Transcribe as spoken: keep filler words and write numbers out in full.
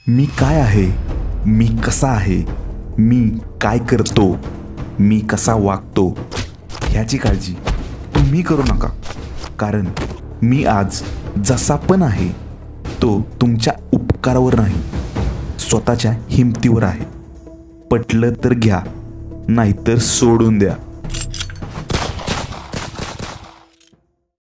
मी काय आहे, मी कसा आहे, मी काय करतो, मी कसा वागतो ह्याची काळजी तुम्ही करू नका. कारण मी आज जसा पण आहे तो तुमच्या उपकारावर नाही, स्वतःच्या हिमतीवर आहे. पटलं तर घ्या, नाहीतर सोडून द्या.